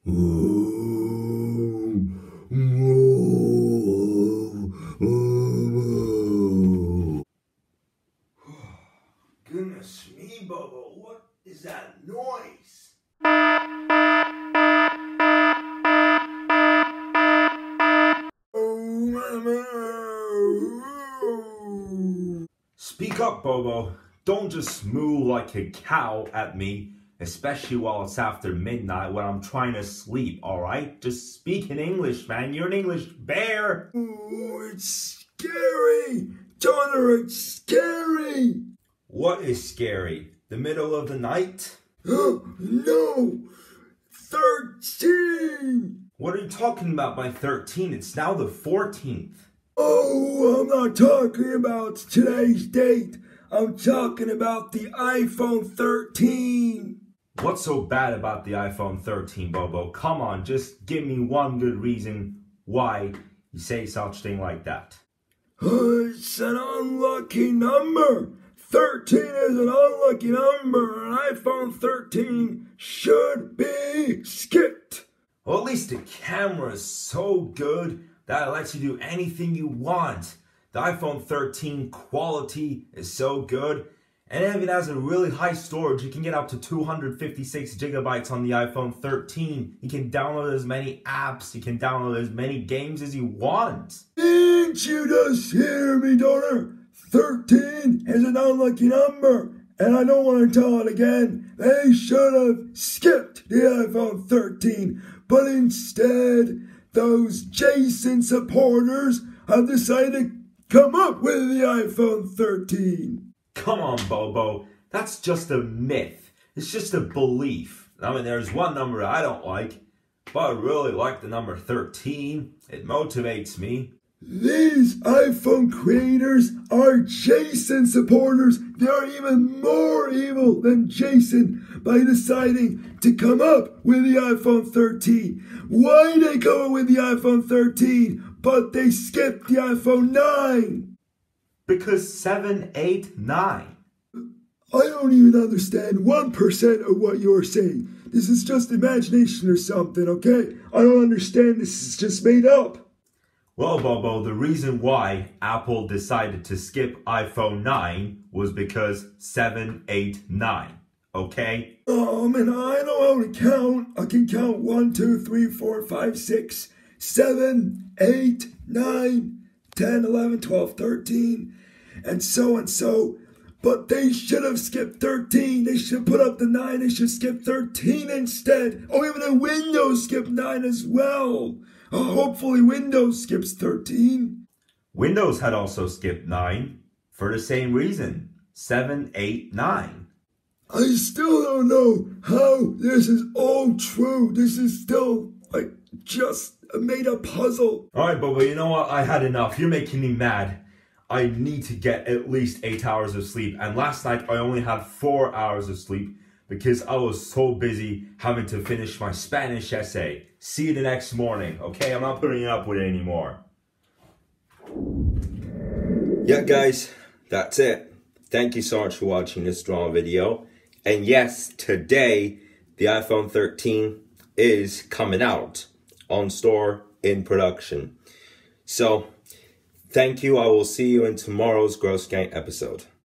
Goodness me, Bobo, what is that noise? Speak up, Bobo. Don't just moo like a cow at me, especially while it's after midnight when I'm trying to sleep, alright? Just speak in English, man. You're an English bear. Oh, it's scary. Donner, it's scary. What is scary? The middle of the night? No. 13. What are you talking about by 13? It's now the 14th. Oh, I'm not talking about today's date. I'm talking about the iPhone 13. What's so bad about the iPhone 13, Bobo? Come on, just give me one good reason why you say such thing like that. It's an unlucky number. 13 is an unlucky number. An iPhone 13 should be skipped. Well, at least the camera is so good that it lets you do anything you want. The iPhone 13 quality is so good, and it even has a really high storage. You can get up to 256 gigabytes on the iPhone 13. You can download as many apps, you can download as many games as you want. Didn't you just hear me, Donner? 13 is an unlucky number, and I don't want to tell it again. They should have skipped the iPhone 13, but instead, those Jason supporters have decided to come up with the iPhone 13. Come on, Bobo. That's just a myth. It's just a belief. I mean, there's one number I don't like, but I really like the number 13. It motivates me. These iPhone creators are Jason supporters. They are even more evil than Jason by deciding to come up with the iPhone 13. Why they go with the iPhone 13, but they skipped the iPhone 9? Because 7, 8, 9. I don't even understand 1% of what you're saying. This is just imagination or something, okay? I don't understand. This is just made up. Well, Bobo, the reason why Apple decided to skip iPhone 9 was because 7, 8, 9. Okay? Oh, man, I know how to count. I can count 1, 2, 3, 4, 5, 6, 7, 8, 9, 10, 11, 12, 13, and so. But they should have skipped 13. They should put up the 9. They should skip 13 instead. Oh, even the Windows skipped 9 as well. Hopefully Windows skips 13. Windows had also skipped 9 for the same reason. 7, 8, 9. I still don't know how this is all true. This is still like just a made-up puzzle. Alright, Bobo, you know what? I had enough. You're making me mad. I need to get at least 8 hours of sleep. And last night I only had 4 hours of sleep because I was so busy having to finish my Spanish essay. See you the next morning, okay? I'm not putting up with it anymore. Yeah, guys, that's it. Thank you so much for watching this drama video. And yes, today, the iPhone 13 is coming out on store in production. So, thank you. I will see you in tomorrow's Gross Gang episode.